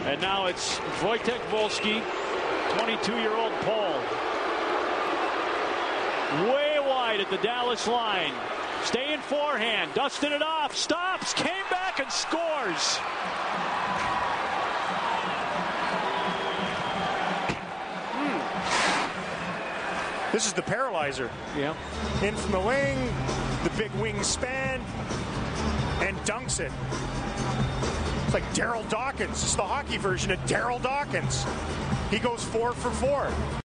And now it's Wojtek Wolski, 22-year-old Pole. Way wide at the Dallas line. Staying forehand, dusted it off, stops, came back and scores. This is the paralyzer. Yeah. In from the wing, the big wing span, and dunks it. It's like Daryl Dawkins. It's the hockey version of Daryl Dawkins. He goes 4 for 4.